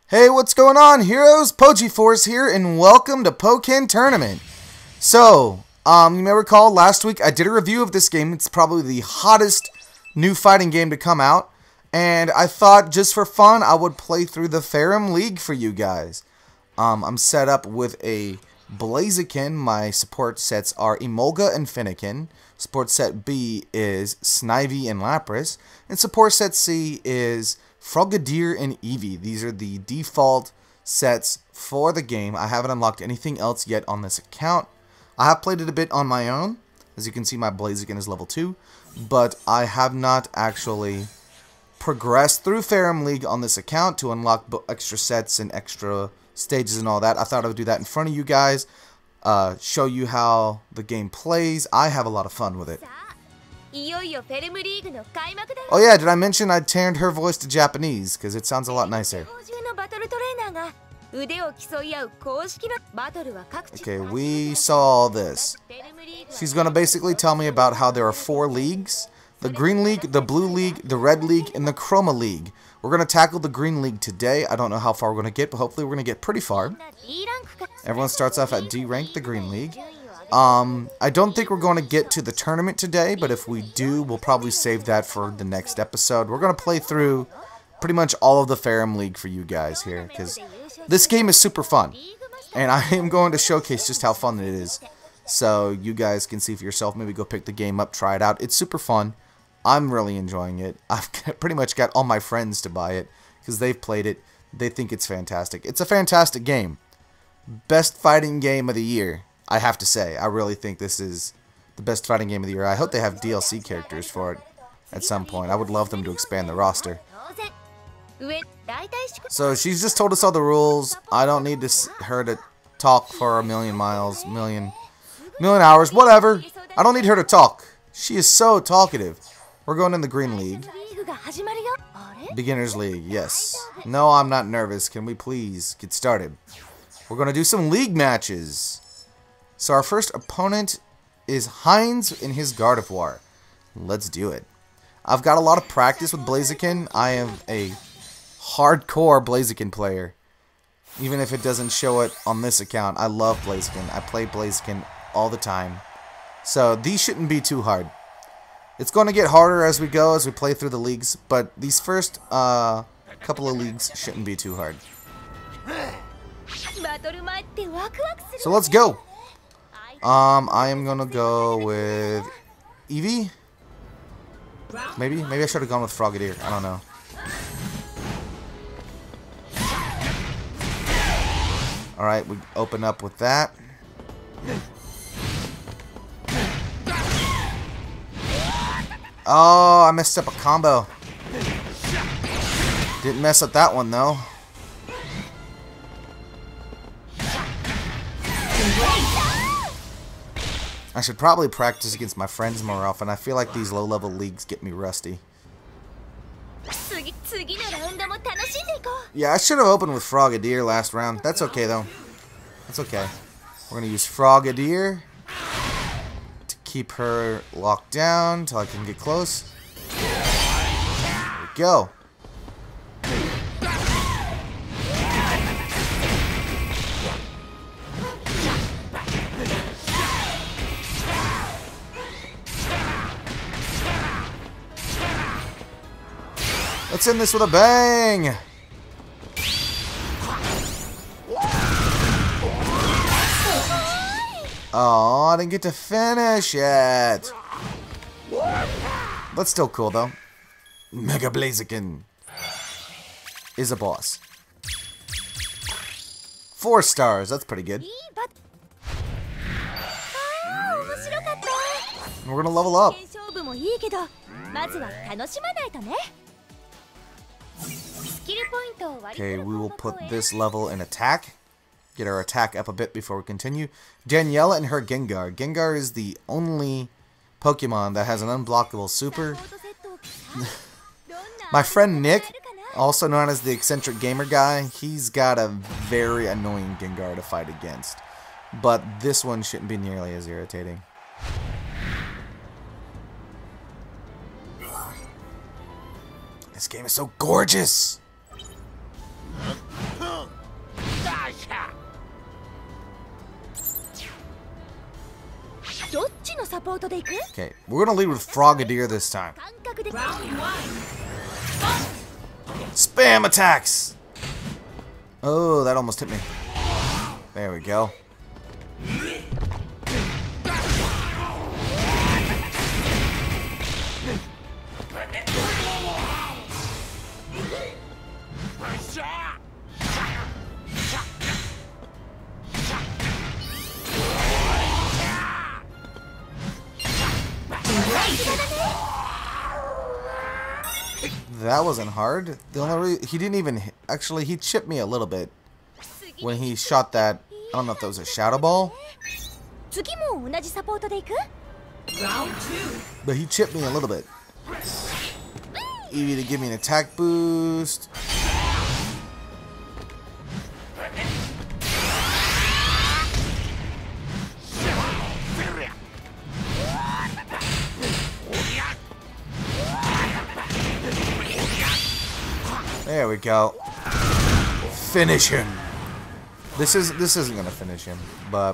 Hey, what's going on, heroes? Pogi4 here, and welcome to Pokken Tournament. So, you may recall last week I did a review of this game. It's probably the hottest new fighting game to come out, and I thought just for fun I would play through the Ferrum League for you guys. I'm set up with a Blaziken. My support sets are Emolga and Finnegan. Support set B is Snivy and Lapras, and support set C is Frogadier and Eevee. These are the default sets for the game. I haven't unlocked anything else yet on this account. I have played it a bit on my own. As you can see, my Blaziken is level 2, but I have not actually progressed through Ferrum League on this account to unlock extra sets and extra stages and all that. I thought I would do that in front of you guys, show you how the game plays. I have a lot of fun with it. Oh yeah, did I mention I turned her voice to Japanese because it sounds a lot nicer. Okay, we saw this. She's gonna basically tell me about how there are 4 leagues: the Green League, the Blue League, the Red League, and the Chroma League. We're gonna tackle the Green League today. I don't know how far we're gonna get, but hopefully we're gonna get pretty far. Everyone starts off at D rank, the Green League. I don't think we're going to get to the tournament today, but if we do, we'll probably save that for the next episode. We're going to play through pretty much all of the Ferrum League for you guys here, because this game is super fun, and I am going to showcase just how fun it is, so you guys can see for yourself. Maybe go pick the game up, try it out. It's super fun. I'm really enjoying it. I've pretty much got all my friends to buy it, because they've played it. They think it's fantastic. It's a fantastic game. Best fighting game of the year. I have to say, I really think this is the best fighting game of the year. I hope they have DLC characters for it at some point. I would love them to expand the roster. So she's just told us all the rules. I don't need her to talk for a million hours, whatever. I don't need her to talk. She is so talkative. We're going in the Green League. Beginners League, yes. No, I'm not nervous. Can we please get started? We're going to do some league matches. So our first opponent is Heinz in his Gardevoir. Let's do it. I've got a lot of practice with Blaziken. I am a hardcore Blaziken player. Even if it doesn't show it on this account, I love Blaziken. I play Blaziken all the time. So these shouldn't be too hard. It's going to get harder as we go, as we play through the leagues, but these first couple of leagues shouldn't be too hard. So let's go. I am gonna go with Eevee. Maybe I should have gone with Frogadier. I don't know. Alright, we open up with that. Oh, I messed up a combo. Didn't mess up that one though. I should probably practice against my friends more often. I feel like these low-level leagues get me rusty. Yeah, I should have opened with Frogadier last round. That's okay, though. That's okay. We're going to use Frogadier to keep her locked down until I can get close. There we go. Let's end this with a bang! Oh, I didn't get to finish yet. That's still cool though. Mega Blaziken is a boss. 4 stars, that's pretty good. We're gonna level up. Okay, we will put this level in attack. Get our attack up a bit before we continue. Daniela and her Gengar. Gengar is the only Pokemon that has an unblockable super. My friend Nick, also known as the eccentric gamer guy, he's got a very annoying Gengar to fight against. But this one shouldn't be nearly as irritating. This game is so gorgeous! Okay, we're gonna lead with Frogadier this time. Spam attacks! Oh, that almost hit me. There we go. That wasn't hard. The only he didn't even actually he chipped me a little bit when he shot that. I don't know if that was a shadow ball, but he chipped me a little bit. Eevee to give me an attack boost. There we go. Finish him. This isn't gonna finish him, but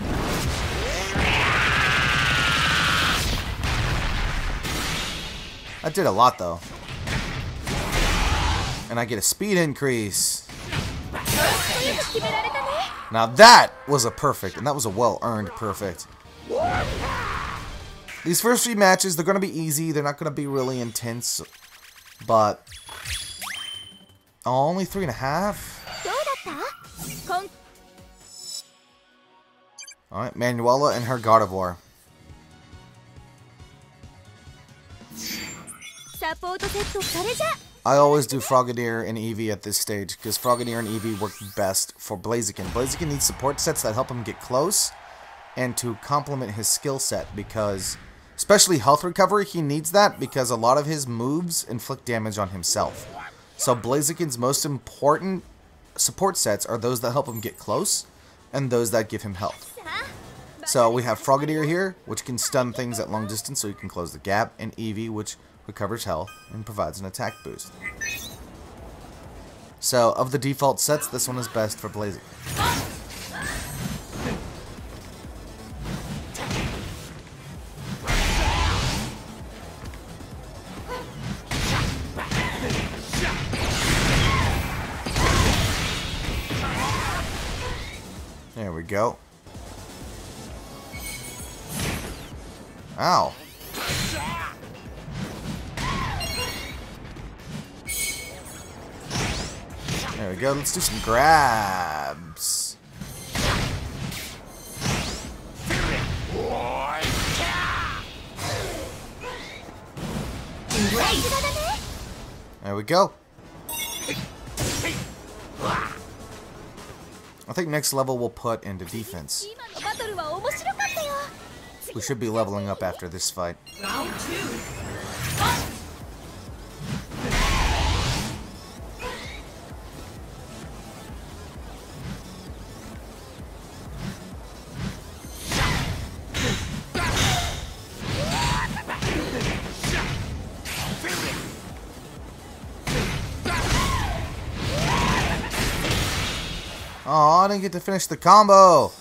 that did a lot though. And I get a speed increase. Now that was a perfect, and that was a well-earned perfect. These first few matches, they're gonna be easy. They're not gonna be really intense, but only 3.5. Alright, Manuela and her Gardevoir. I always do Frogadier and Eevee at this stage, because Frogadier and Eevee work best for Blaziken. Blaziken needs support sets that help him get close, and to complement his skill set, because, especially health recovery, he needs that, because a lot of his moves inflict damage on himself. So Blaziken's most important support sets are those that help him get close, and those that give him health. So we have Frogadier here, which can stun things at long distance so you can close the gap, and Eevee, which recovers health and provides an attack boost. So of the default sets, this one is best for Blaziken. There we go. Ow. There we go. Let's do some grabs. There we go. I think next level we'll put into defense. We should be leveling up after this fight. Round 2. Oh, I didn't get to finish the combo.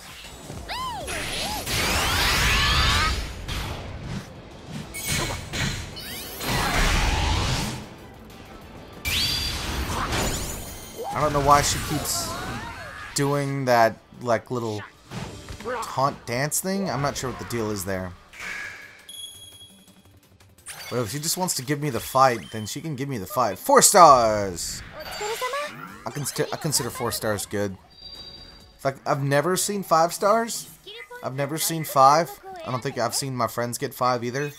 I don't know why she keeps doing that, like, little taunt dance thing. I'm not sure what the deal is there. But if she just wants to give me the fight, then she can give me the fight. 4 stars! I consider 4 stars good. In fact, I've never seen 5 stars. I've never seen 5. I don't think I've seen my friends get 5 either.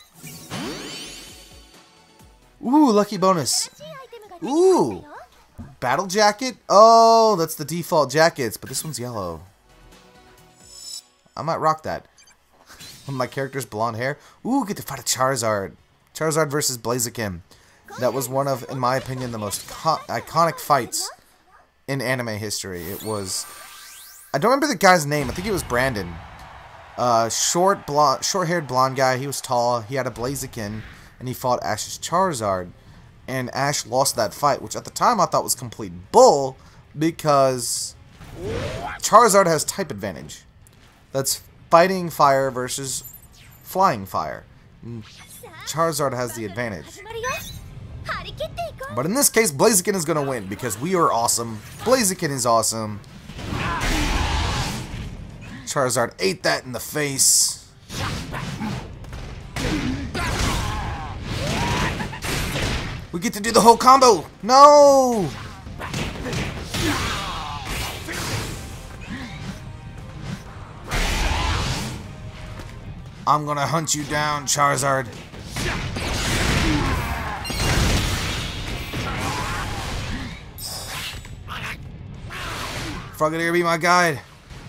Ooh, lucky bonus. Ooh! Battle jacket? Oh, that's the default jackets, but this one's yellow. I might rock that. My character's blonde hair. Ooh, get to fight a Charizard. Charizard versus Blaziken. That was one of, in my opinion, the most iconic fights in anime history. It was... I don't remember the guy's name. I think it was Brandon. Short-haired blonde guy. He was tall. He had a Blaziken, and he fought Ash's Charizard. And Ash lost that fight, which at the time I thought was complete bull, because Charizard has type advantage. That's fighting fire versus Flying Fire. Charizard has the advantage. But in this case, Blaziken is going to win because we are awesome. Blaziken is awesome. Charizard ate that in the face. We get to do the whole combo. No! I'm gonna hunt you down, Charizard. Frogadier, be my guide.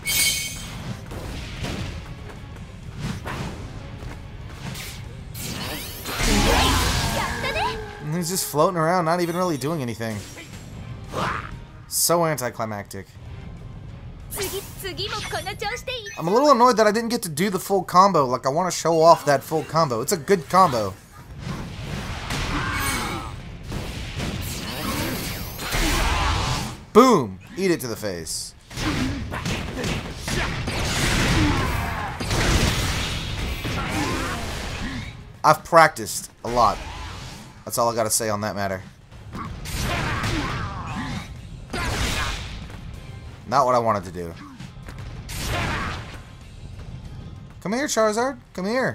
And he's just floating around, not even really doing anything. So anticlimactic. I'm a little annoyed that I didn't get to do the full combo. Like, I want to show off that full combo. It's a good combo. Boom! Eat it to the face. I've practiced a lot. That's all I gotta say on that matter. Not what I wanted to do. Come here, Charizard. Come here.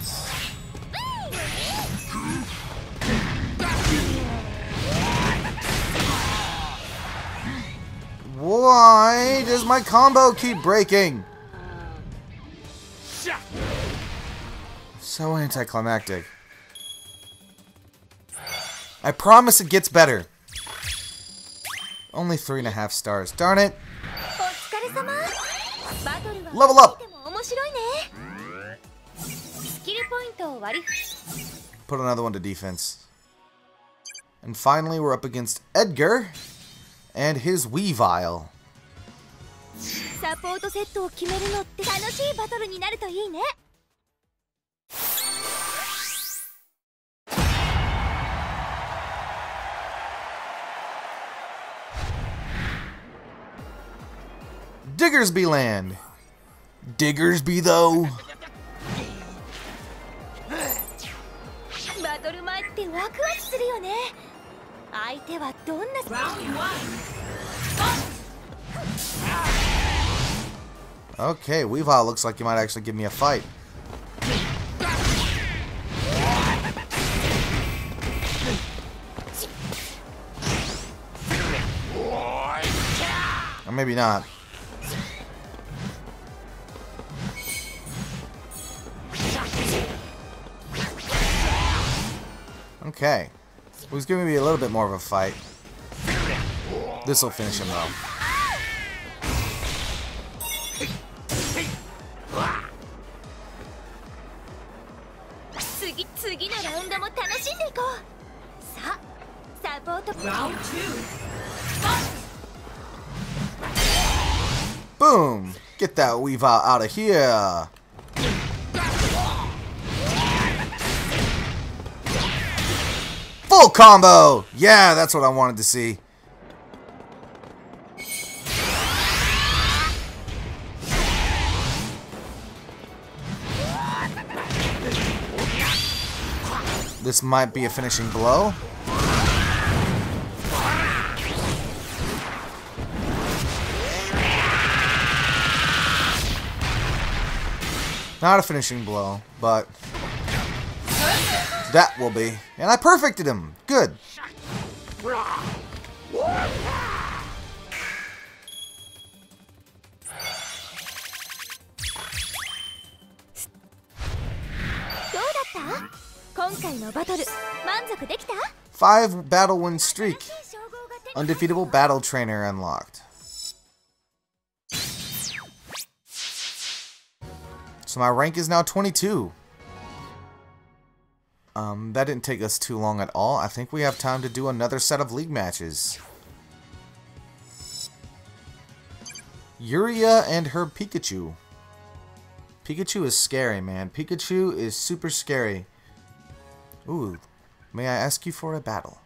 Why does my combo keep breaking? So anticlimactic. I promise it gets better. Only 3.5 stars. Darn it. Level up. Put another one to defense. And finally, we're up against Edgar and his Weavile. Diggersby Land. Diggersby, though. Okay, Weavile looks like you might actually give me a fight. Or maybe not. Okay. He's giving me a little bit more of a fight. This will finish him though. Boom! Get that Weavile out of here! Full combo! Yeah, that's what I wanted to see. This might be a finishing blow. Not a finishing blow, but that will be. And I perfected him. Good. Five battle win streak. Undefeatable battle trainer unlocked. So my rank is now 22. That didn't take us too long at all. I think we have time to do another set of league matches. Yuria and her Pikachu. Pikachu is scary, man. Pikachu is super scary. Ooh, may I ask you for a battle?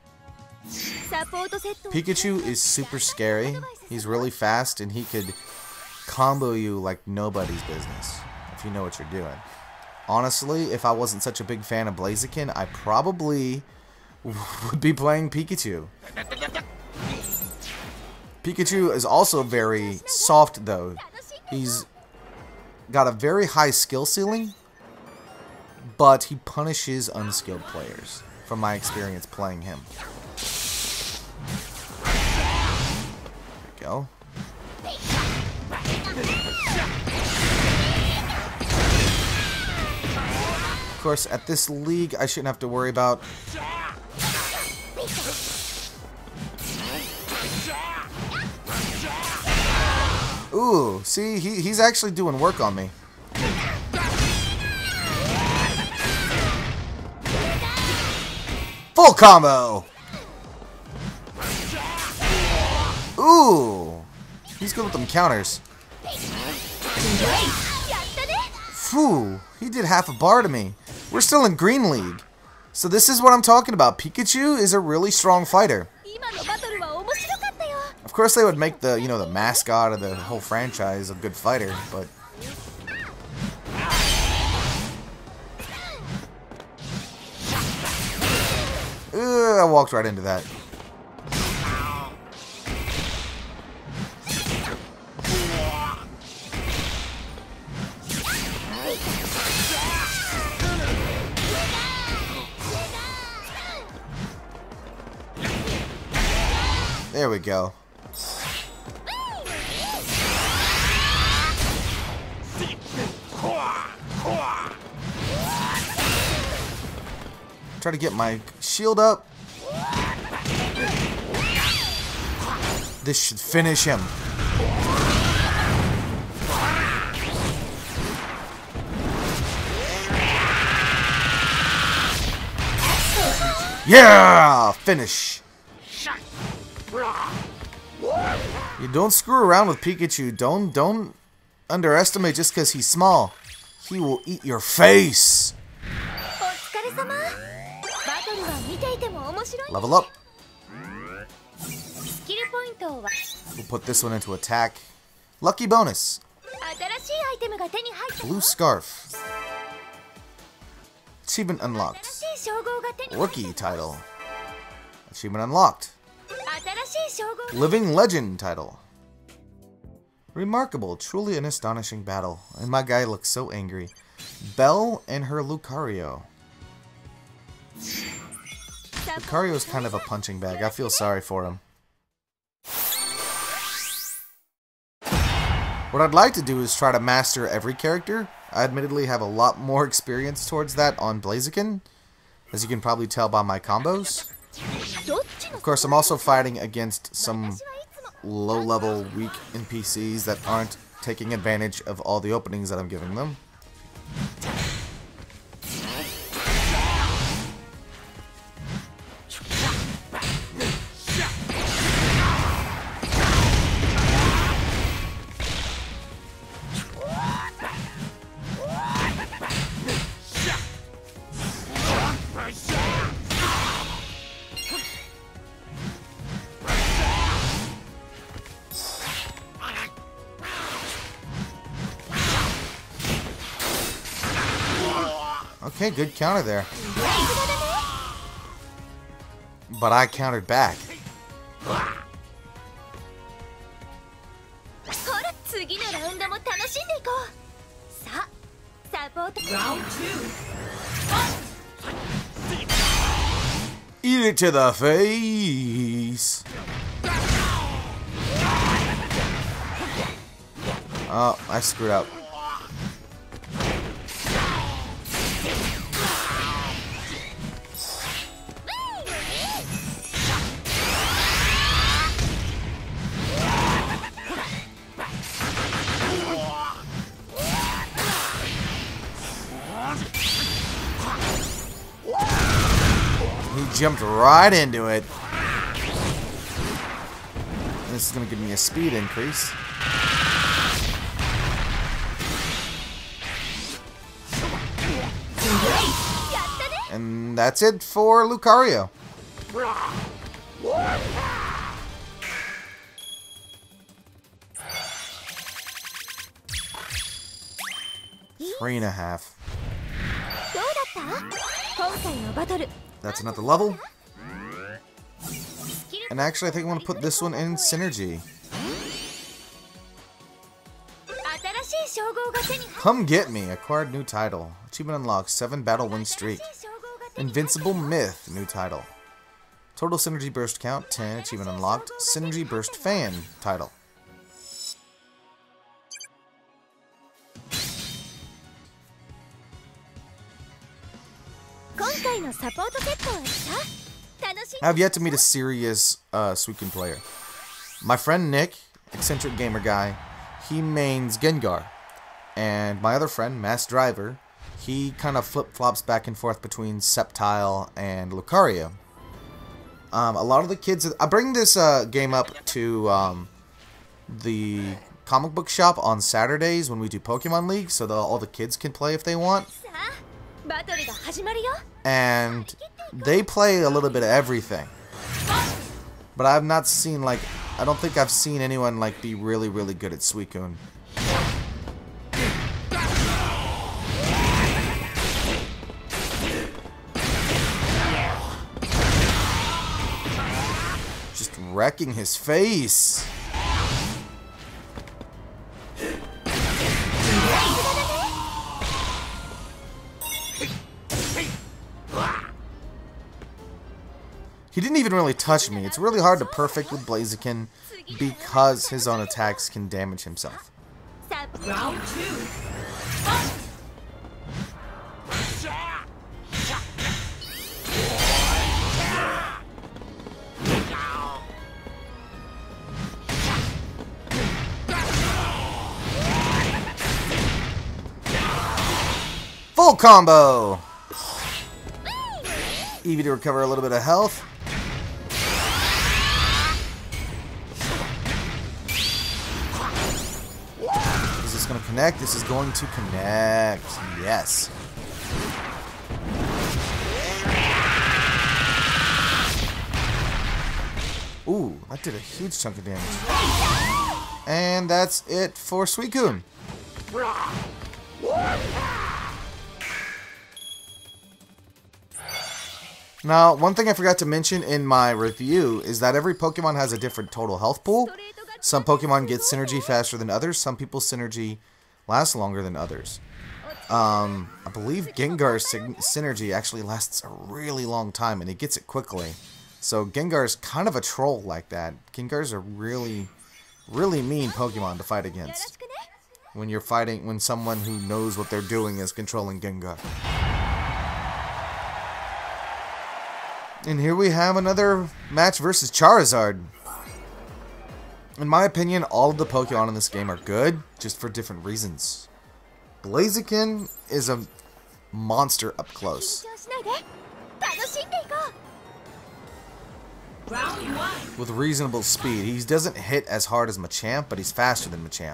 Pikachu is super scary. He's really fast and he could combo you like nobody's business, if you know what you're doing. honestly, if I wasn't such a big fan of Blaziken, I probably would be playing Pikachu. Pikachu is also very soft, though. He's got a very high skill ceiling, but he punishes unskilled players, from my experience playing him. There we go. Of course, at this league, I shouldn't have to worry about. Ooh, see, he's actually doing work on me. Full combo! Ooh, he's good with them counters. Phew, he did half a bar to me. We're still in Green League. So this is what I'm talking about. Pikachu is a really strong fighter. Of course they would make the, you know, the mascot of the whole franchise a good fighter, but I walked right into that. There we go. Try to get my shield up. This should finish him. Yeah! Finish. You don't screw around with Pikachu. Don't underestimate just because he's small. He will eat your face. Level up. We'll put this one into attack. Lucky bonus. Blue scarf. Achievement unlocked. Rookie title. Achievement unlocked. Living legend title. Remarkable, truly an astonishing battle. And my guy looks so angry. Belle and her Lucario. Lucario's kind of a punching bag. I feel sorry for him. What I'd like to do is try to master every character. I admittedly have a lot more experience towards that on Blaziken, as you can probably tell by my combos. Of course, I'm also fighting against some low-level, weak NPCs that aren't taking advantage of all the openings that I'm giving them. Okay, good counter there. But I countered back. Eat it to the face. Oh, I screwed up. Jumped right into it. This is going to give me a speed increase. And that's it for Lucario. 3.5. That's another level. And actually, I think I want to put this one in Synergy. Come get me. Acquired new title. Achievement unlocked. 7 battle win streak. Invincible Myth. New title. Total Synergy Burst count. 10. Achievement unlocked. Synergy Burst Fan. Title. I have yet to meet a serious Suicune player. My friend Nick, eccentric gamer guy, he mains Gengar. And my other friend, Mass Driver, he kind of flip-flops back and forth between Sceptile and Lucario. A lot of the kids... I bring this game up to the comic book shop on Saturdays when we do Pokemon League, so all the kids can play if they want. And they play a little bit of everything. But I've not seen, like... I don't think I've seen anyone, like, be really, really good at Suicune. Just wrecking his face. He didn't even really touch me. It's really hard to perfect with Blaziken because his own attacks can damage himself. Round 2. Full combo! Eevee to recover a little bit of health. Is this going to connect? This is going to connect. Yes. Ooh, that did a huge chunk of damage. And that's it for Suicune. Now, one thing I forgot to mention in my review is that every Pokemon has a different total health pool. Some Pokemon get Synergy faster than others. Some people's Synergy lasts longer than others. I believe Gengar's Synergy actually lasts a really long time, and it gets it quickly. So Gengar's kind of a troll like that. Gengar's a really, really mean Pokemon to fight against. When you're fighting, when someone who knows what they're doing is controlling Gengar. And here we have another match versus Charizard. In my opinion, all of the Pokemon in this game are good, just for different reasons. Blaziken is a monster up close. With reasonable speed. He doesn't hit as hard as Machamp, but he's faster than Machamp.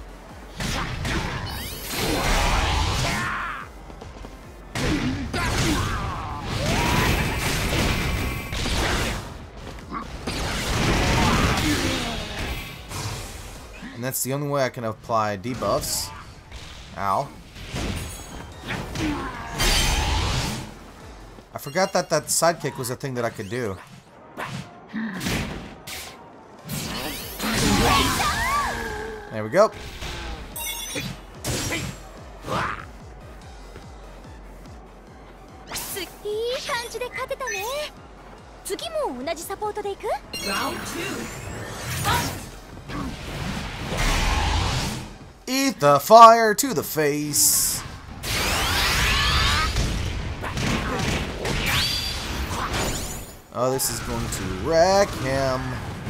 And that's the only way I can apply debuffs. Ow. I forgot that that sidekick was a thing that I could do. There we go. Round 2. Eat the fire to the face. Oh, this is going to wreck him.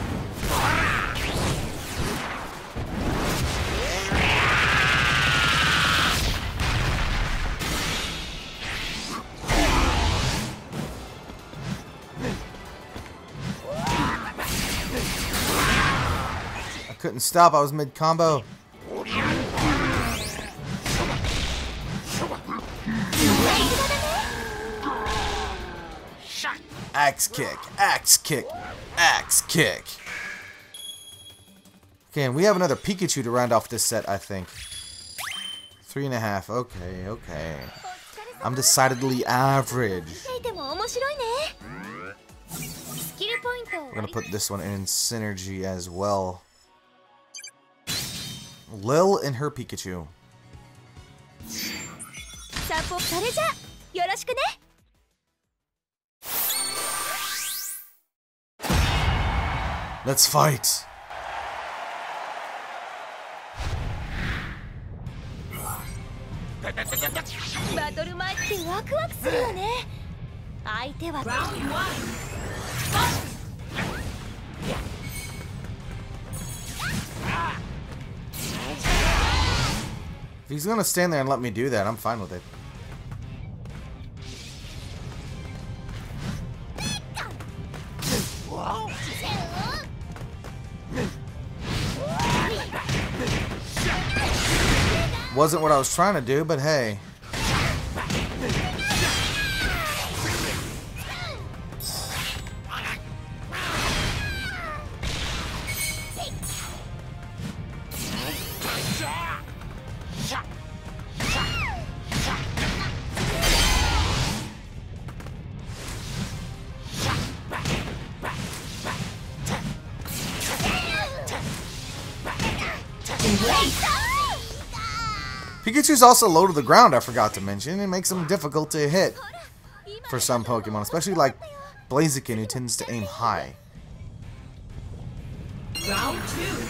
I couldn't stop, I was mid-combo. Axe kick, axe kick, axe kick. Okay, and we have another Pikachu to round off this set, I think. 3.5, okay, okay. I'm decidedly average. We're gonna put this one in synergy as well. Lil and her Pikachu. Let's fight. Round 1. If he's gonna stand there and let me do that, I'm fine with it. Wasn't what I was trying to do, but hey. Pikachu's also low to the ground, I forgot to mention. It makes him difficult to hit for some Pokemon, especially like Blaziken, who tends to aim high. Round 2.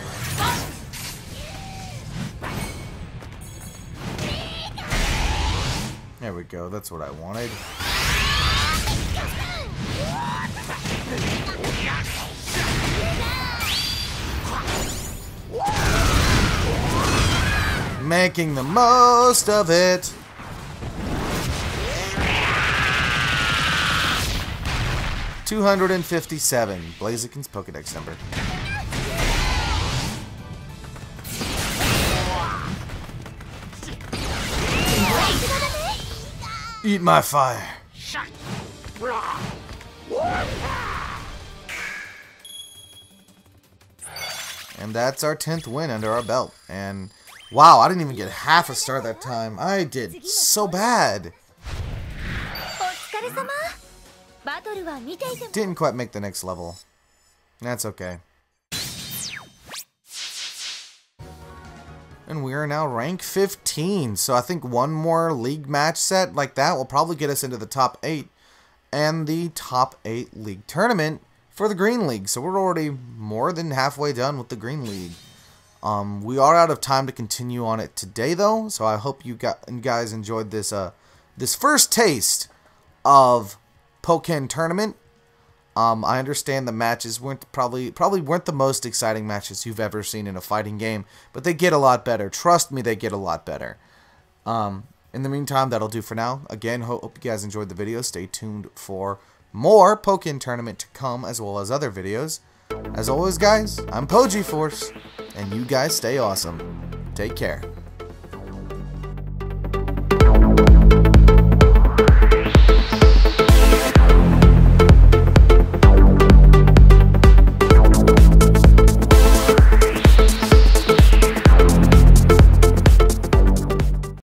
There we go, that's what I wanted. Making the most of it. $257. Blaziken's Pokedex number. Eat my fire. And that's our 10th win under our belt. And wow, I didn't even get half a star that time. I did so bad. Didn't quite make the next level. That's okay. And we are now rank 15. So I think one more league match set like that will probably get us into the top 8. And the top 8 league tournament for the Green League. So we're already more than halfway done with the Green League. We are out of time to continue on it today, though. So I hope you guys enjoyed this this first taste of Pokken Tournament. I understand the matches weren't probably weren't the most exciting matches you've ever seen in a fighting game, but they get a lot better. Trust me, they get a lot better. In the meantime, that'll do for now. Again, hope you guys enjoyed the video. Stay tuned for more Pokken Tournament to come, as well as other videos. As always, guys, I'm Pogi Force, and you guys stay awesome. Take care.